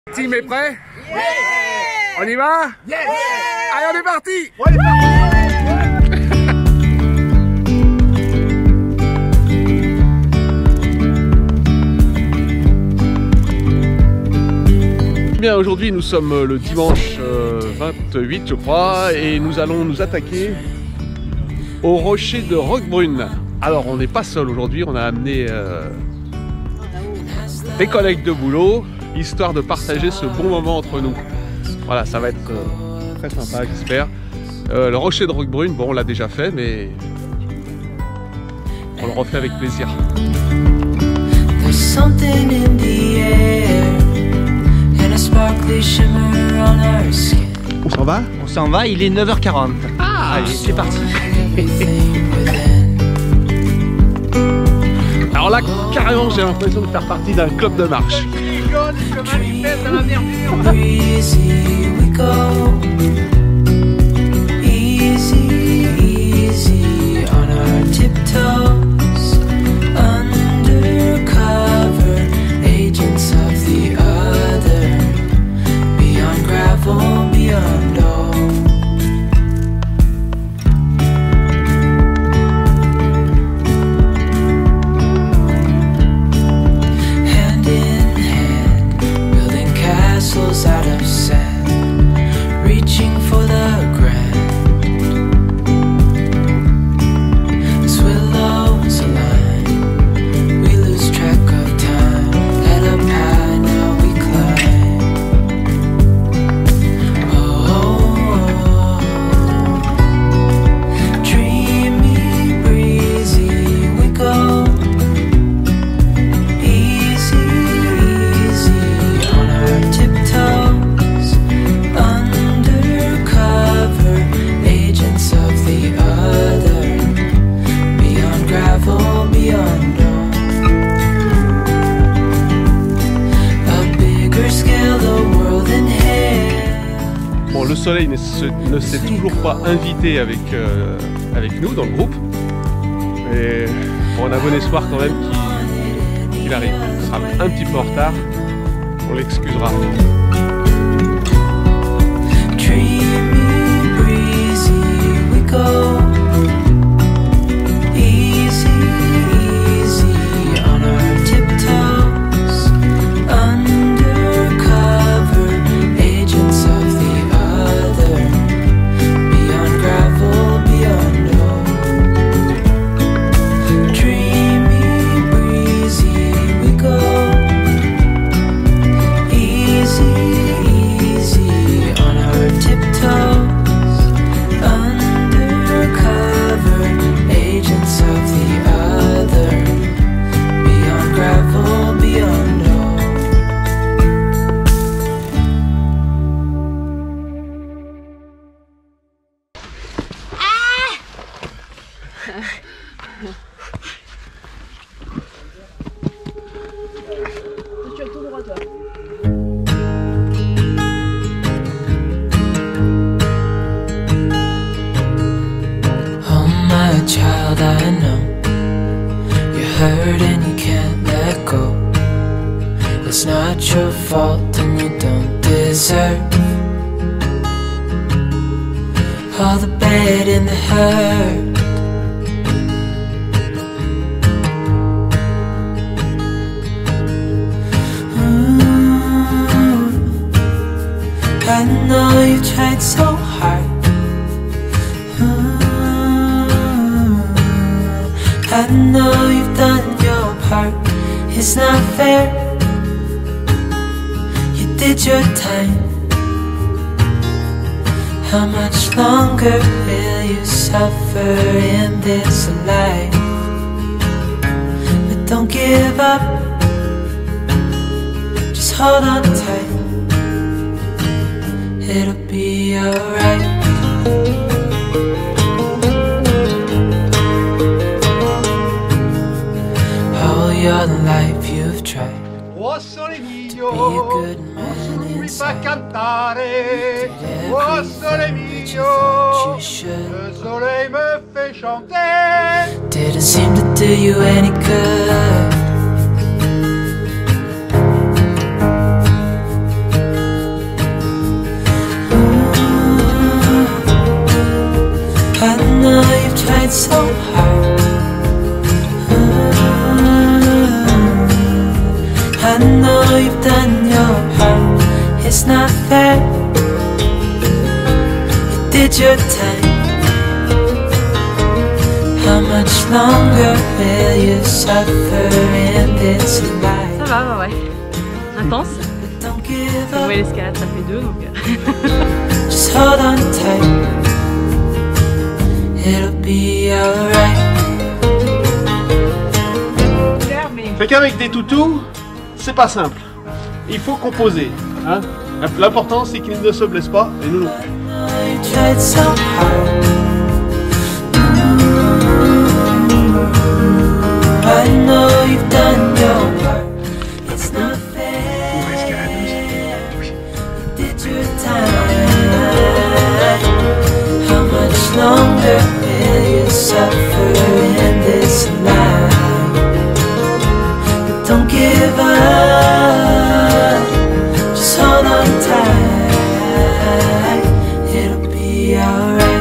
Team est prêt? Yeah. On y va? Yeah. Allez, on est parti! Bien, aujourd'hui nous sommes le dimanche 28 je crois et nous allons nous attaquer au rocher de Roquebrune. Alors on n'est pas seul aujourd'hui, on a amené des collègues de boulot, histoire de partager ce bon moment entre nous. Voilà, ça va être très sympa, j'espère. Le rocher de Roquebrune, bon on l'a déjà fait mais on le refait avec plaisir. On s'en va? On s'en va, il est 9h40. Ah, allez, c'est parti. Alors là, carrément, j'ai l'impression de faire partie d'un club de marche. Bon, le soleil ne s'est toujours pas invité avec nous dans le groupe. Mais bon, on a bon espoir quand même qu'il arrive. Il sera un petit peu en retard, on l'excusera. Tu as tout droit, toi. Oh my child, I know you're hurt and you can't let go. It's not your fault and you don't deserve all the bad and the hurt. I know you tried so hard. I know you've done your part. It's not fair. You did your time. How much longer will you suffer in this life? But don't give up. Just hold on tight. It'll be alright. All your life you've tried Oh sole mio, to be a good non man mi fa inside. cantare. Oh sole mio, le soleil me fait chanter. Didn't seem to do you any good. it's not fair. You did your time. How much longer will you suffer in this life? Ça va, ouais. Intense. Don't give Vous voyez up. l'escalade, ça fait 2 donc. Just hold on tight. It'll be alright. Fait qu'avec des toutous, c'est pas simple. Il faut composer. Hein. L'important c'est qu'ils ne se blessent pas, et nous non plus. You tried so hard. I know you've done your part. It's not fair. You did your time. How much longer will you suffer in this life? But don't give up. Just hold on tight. It'll be alright.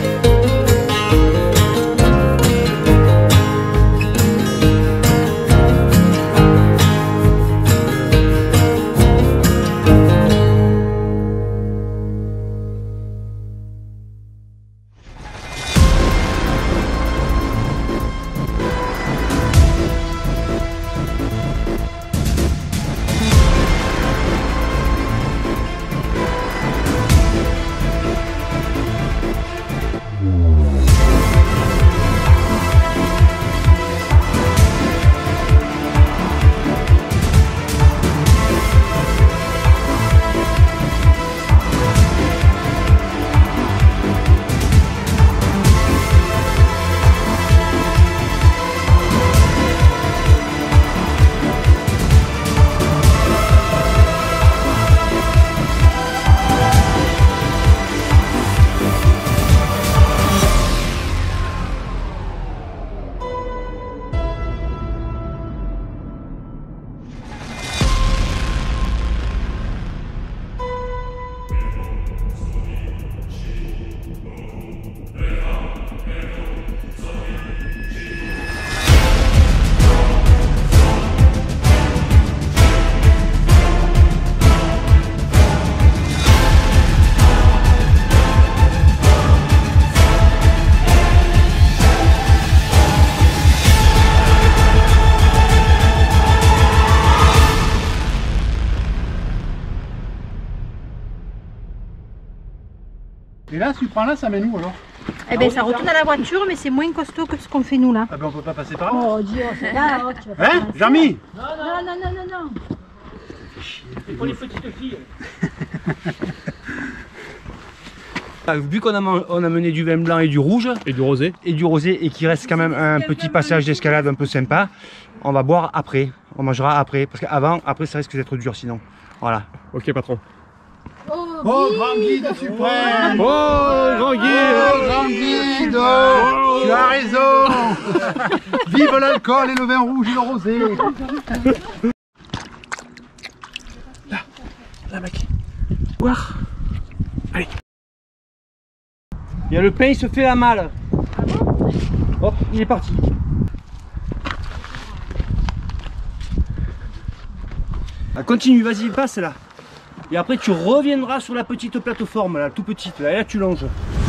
Et là, si tu prends là, ça mène où alors? Eh bien, ça retourne à la voiture, mais c'est moins costaud que ce qu'on fait nous là. Ah ben on peut pas passer par là. Oh, Dieu, c'est là, oh, tu vas Hein, Jean-Mi? Non, non, non, non, non. C'est pour les petites filles. Vu qu'on a mené du vin blanc et du rouge, Et du rosé. et qu'il reste quand même un petit passage d'escalade un peu sympa, on va boire après, on mangera après, parce après ça risque d'être dur sinon. Voilà. Ok patron. Oh, grand guide suprême! Oh, grand guide! Oh, grand guide! Tu as raison! Vive l'alcool et le vin rouge et le rosé! Là mec. Boire. Allez. Il y a le pain, il se fait la malle. Hop, il est parti. Ah, continue, vas-y, passe là. Et après tu reviendras sur la petite plateforme là, tout petite là, et là tu longes.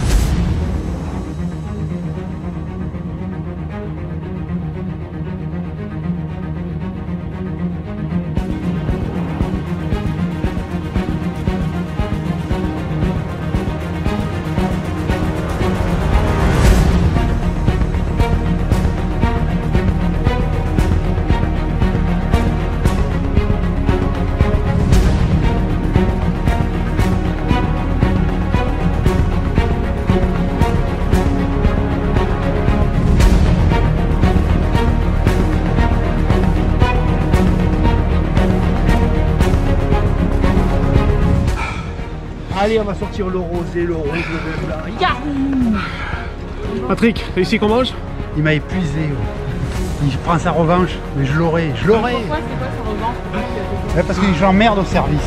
Allez, on va sortir le rosé, le rouge, le vin blanc. Yahoo! Patrick, t'as ici qu'on mange? Il m'a épuisé. Il prend sa revanche, mais je l'aurai, je l'aurai! Pourquoi c'est quoi sa revanche? Ouais, parce que j'emmerde au service.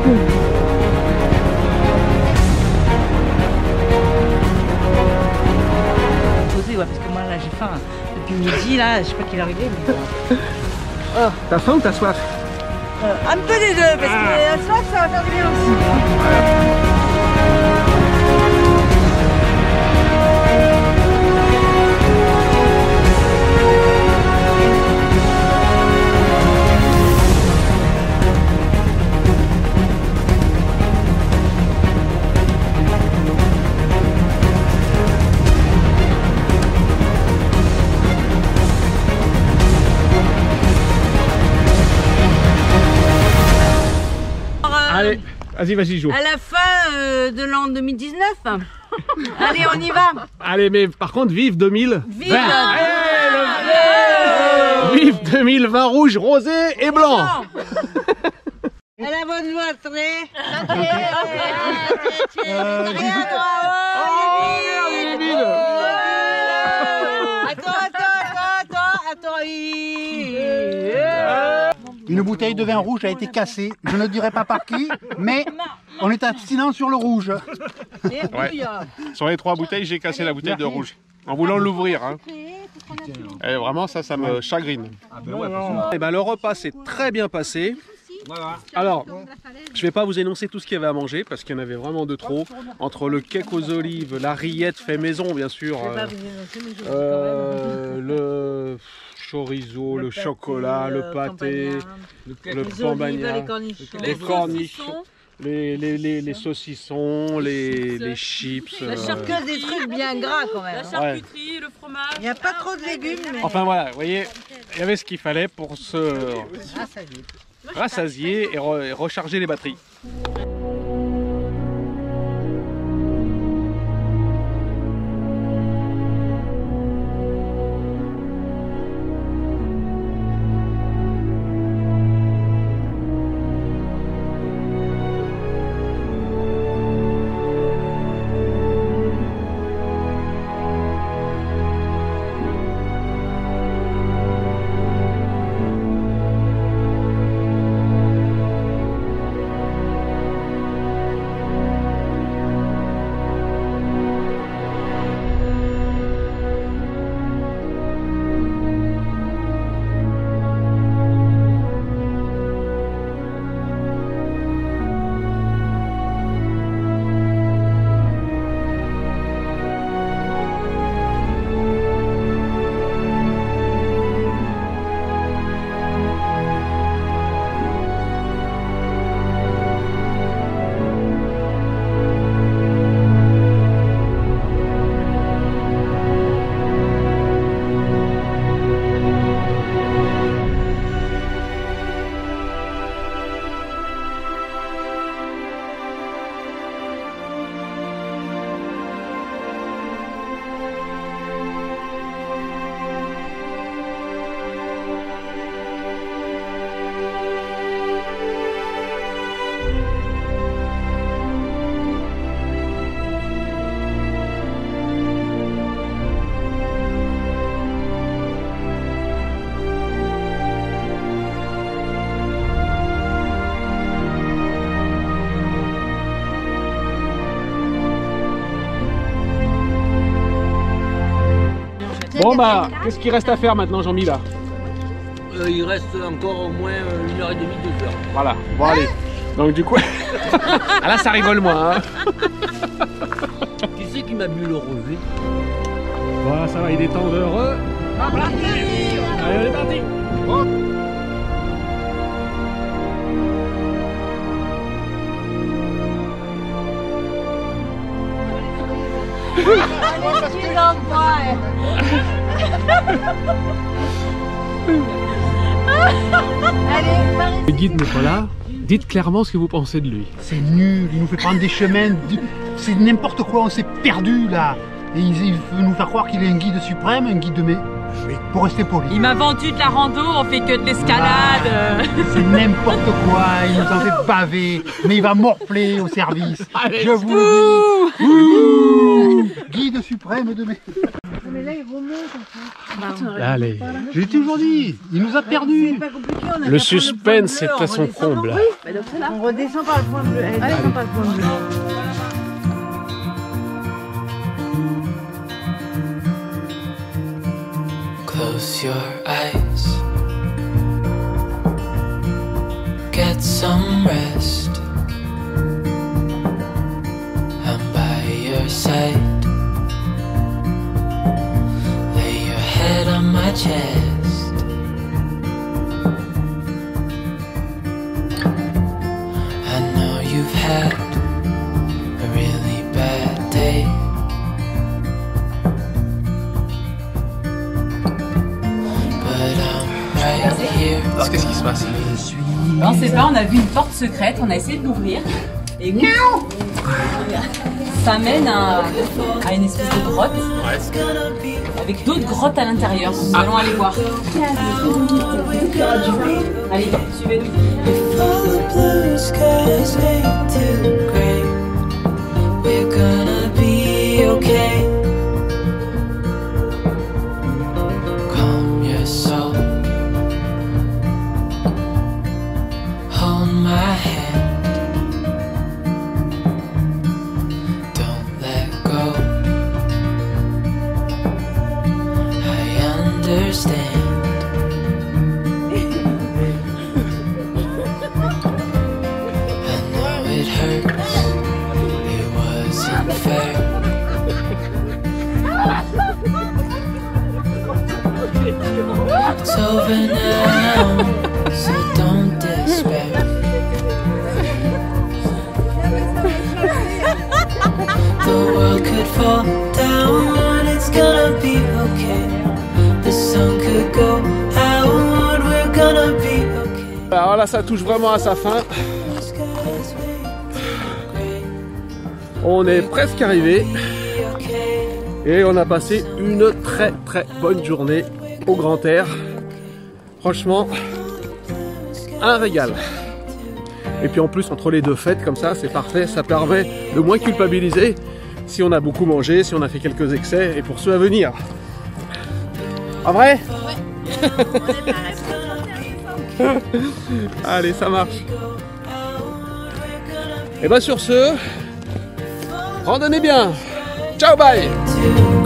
Posé, ouais, parce que moi là j'ai faim. Depuis midi là, je sais pas qu'il est arrivé. Mais... T'as faim ou t'as soif? Un peu des deux, parce que la soif, va faire du bien aussi. Allez, vas-y, joue. À la fin de l'an 2019. Allez, on y va. Allez, mais par contre, vive 2000. Vive Vive 2020 rouge, rosé et blanc. À la bonne journée. Une bouteille de vin rouge a été cassée. Je ne dirai pas par qui, mais on est abstinent sur le rouge. Ouais. Sur les 3 bouteilles, j'ai cassé la bouteille de rouge. En voulant l'ouvrir. Hein. Et vraiment, ça me chagrine. Et ben, le repas s'est très bien passé. Alors, je vais pas vous énoncer tout ce qu'il y avait à manger parce qu'il y en avait vraiment de trop. Entre le cake aux olives, la rillette fait maison, bien sûr, le chorizo, le chocolat, le pâté, le pambagna, les corniches, les saucissons, les chips. La charcuterie, des trucs bien gras quand même. La charcuterie, le fromage. Il n'y a pas trop de légumes. Mais... Enfin voilà, vous voyez, il y avait ce qu'il fallait pour se rassasier et recharger les batteries. Bon bah, qu'est-ce qu'il reste à faire maintenant, Jean-Mi là? Il reste encore au moins 1h30, 2h. Voilà, bon allez. Donc du coup... ah là ça rigole moins. Hein. Qui c'est qui m'a bu le rosé? Voilà, ça va, il est temps de Allez, on est parti. Le guide n'est pas là. Dites clairement ce que vous pensez de lui. C'est nul, il nous fait prendre des chemins, c'est n'importe quoi, on s'est perdu là. Et il veut nous faire croire qu'il est un guide suprême, un guide de mai. Pour rester poli. Il m'a vendu de la rando, on fait que de l'escalade. C'est n'importe quoi, il nous en fait baver, mais il va morfler au service. Allez, je vous le dis. Guide suprême de mai. Mais là, il remonte en fait. Allez. Je l'ai toujours dit, il nous a perdus. C'est pas compliqué, on a Le qu'à prendre suspense point est bleu, à son on redescend. comble. Oui, on redescend par le point bleu. Allez, descend par le point bleu. Close your eyes. Get some rest. you've had a really bad day. But I'm right here. Alors qu'est-ce qui se passe? On sait pas, on a vu une porte secrète, on a essayé de l'ouvrir. Et oui, ça mène à une espèce de grotte. Avec d'autres grottes à l'intérieur. Nous allons aller voir. Allez, suivez-nous. Calm your soul. Hold my hand. Don't let go. I understand. I know it hurts. It wasn't fair. It's over now, so don't despair. The world could fall down, it's gonna be okay. The sun could go out, we're gonna be okay. Alors là, ça touche vraiment à sa fin. On est presque arrivé et on a passé une très bonne journée au grand air. Franchement, un régal. Et puis en plus, entre les deux fêtes comme ça, c'est parfait. Ça permet de moins culpabiliser si on a beaucoup mangé, si on a fait quelques excès, et pour ceux à venir. En vrai? Allez, ça marche. Et bah sur ce, randonnez bien. Ciao, bye.